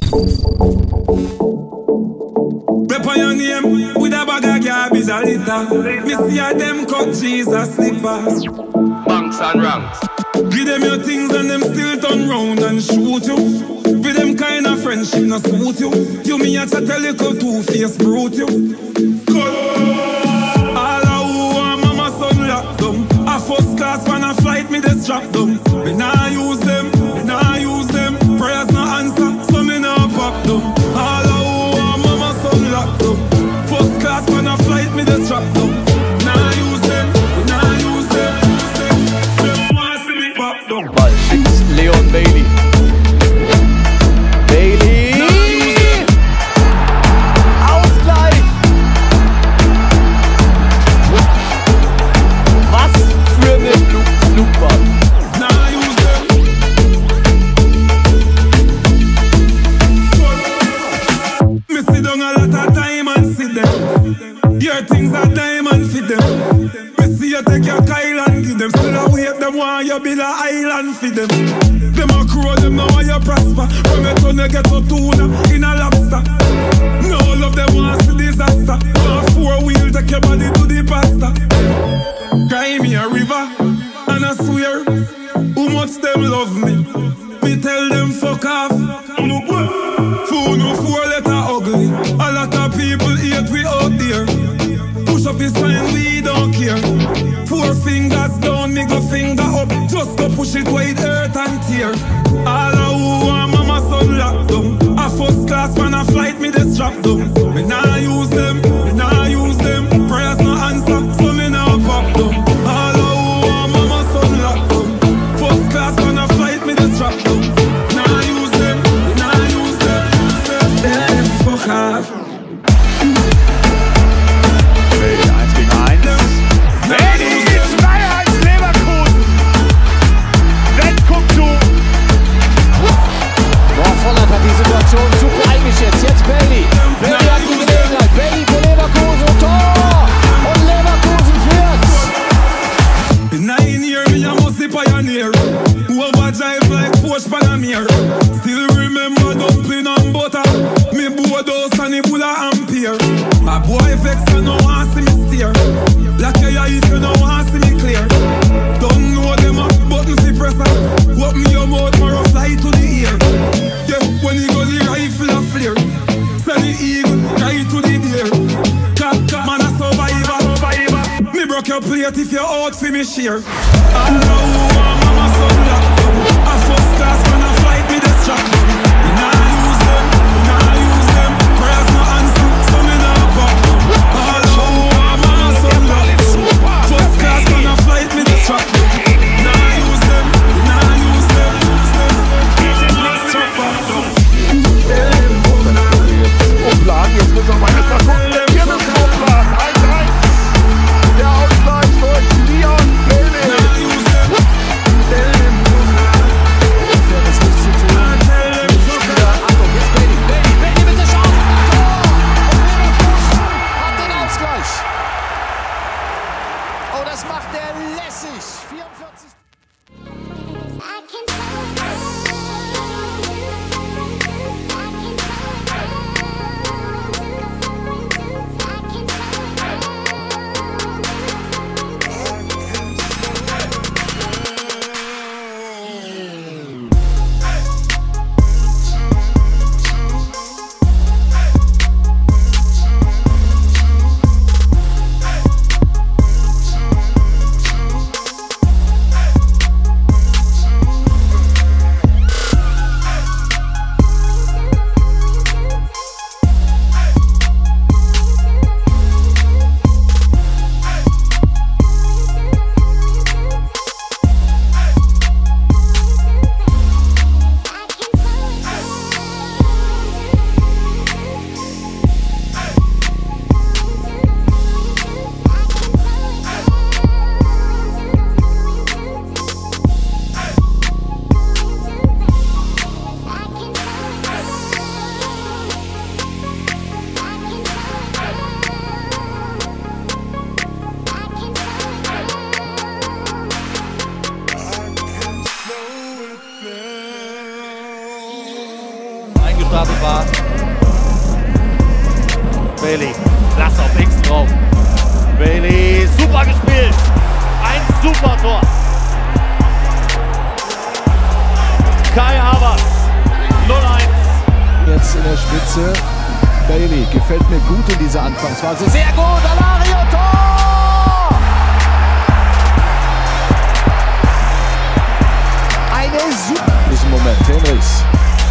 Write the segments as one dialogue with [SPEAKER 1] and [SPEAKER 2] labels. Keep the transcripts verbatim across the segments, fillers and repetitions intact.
[SPEAKER 1] Rep on your name with a bag of garbage a litter. Me see a them cut Jesus slippers.
[SPEAKER 2] Banks and ranks.
[SPEAKER 1] Give them your things and them still turn round and shoot you. With them kind of friendship not suit you. You me a chat a little two-face brute you. All a who and mama son locked them. A first class when a flight me just drop them. Me nah use them, me nah use them. Prayers no answer, so me nah pop them. All a who and mama son locked them. First class when a flight me just drop them. Nah use them, me nah use them. Them want see me pop them.
[SPEAKER 3] Ball schickt Leon Bailey. Bailey! Ausgleich! Was für eine Flugbahn!
[SPEAKER 1] Me sit down a lot of time and sit them. Your things are diamond fit them. Me see you take your Kyle and give them. Still a wait them want you build a island fit them. Them a crow them know how you prosper. From your turn you get a tuna in a lobster. No love them want see disaster. Want four wheel take your body to the pasta. Cry me a river and I swear who much them love me. Me tell them fuck off. Fool no four letter ugly. A lot of people hate we out there. Push up his sign, we don't care. Four fingers down, me go finger up. Just to push it wide, earth and tear. All a who and mama son lock them. A first class when a flight me just drop them. Me nah use them, me nah use them. Prayers no answer, so me nah pop them. All a who and mama son lock them. First class when a flight me just drop them. Nah use them, me nah use them. Them fuck off.
[SPEAKER 3] eins gegen eins. Bailey, zwei eins Leverkusen. Wendt guckt zu.
[SPEAKER 4] Boah, Volland hat die Situation super eingeschätzt. Jetzt Bailey. Bailey hat die Gelegenheit. Bailey für Leverkusen. Tor! Und Leverkusen führt.
[SPEAKER 1] In nine years, me a musty pioneer. Who overdrive like Porsche Panamera. Still remember dumpling and butter. Me board house and the Bulla Ampere. A boy vex you no want see me steer. Black your eyes you no want see me clear. Don't know them up button see pressure. Open your mouth more fly to the ear. Yeah, when you go the rifle a flare. Send the eagle right to the deer. Cat man a survivor. Me broke your plate if you're out for me share. All the who and mama son lock them. A first class when a flight me just drop them. Me nah use them, me nah use them. Prayers no answer, so me nah pop them. All the who and mama son lock them. First class when a flight me just drop them. Nah use them, me nah use them. Let's drop them.
[SPEAKER 3] Umlagen, jetzt muss er weiter gucken. Hier müssen wir umlagen. eins eins. Der Ausgleich durch Leon Bailey.
[SPEAKER 1] Nah use them.
[SPEAKER 4] gestartet war. Bailey, klasse auf X drauf. Bailey, super gespielt. Ein super Tor. Kai Havertz, null eins.
[SPEAKER 5] Jetzt in der Spitze. Bailey gefällt mir gut in dieser Anfangsphase. Sehr gut, Alario, Tor! Eine super... Diesen Moment, Henrichs.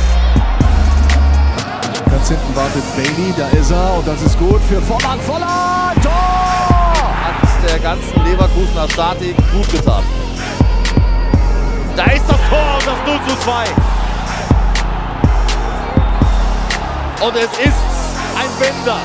[SPEAKER 5] Ganz hinten wartet Bailey, da ist er und das ist gut für Volland. Volland, Tor!
[SPEAKER 4] Hat der ganzen Leverkusener Statik gut getan. Da ist das Tor und das null zu zwei. Und es ist ein Bender.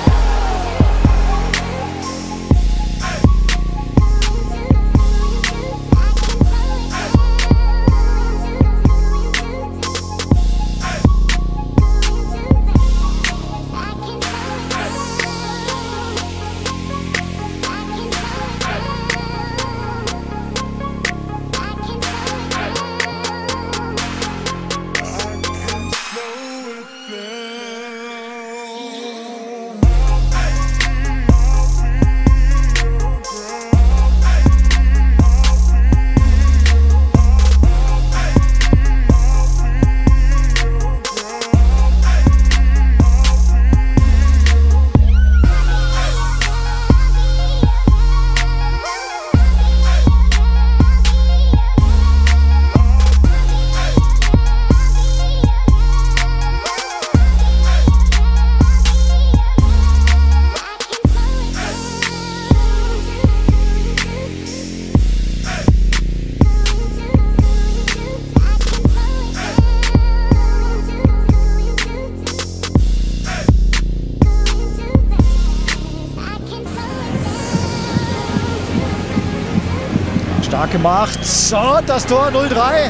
[SPEAKER 5] Stark gemacht. Und das Tor null drei.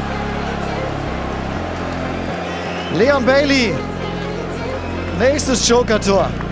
[SPEAKER 5] Leon Bailey. Nächstes Joker-Tor.